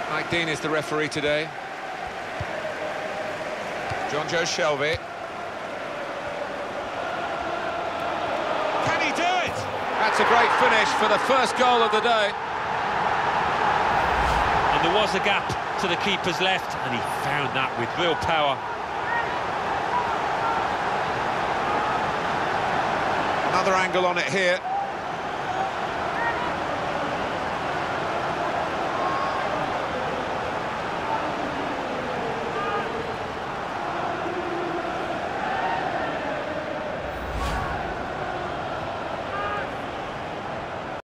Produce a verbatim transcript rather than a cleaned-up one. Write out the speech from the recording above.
Mike Dean is the referee today. John Joe Shelby. Can he do it? That's a great finish for the first goal of the day. And there was a gap to the keeper's left, and he found that with real power. Another angle on it here.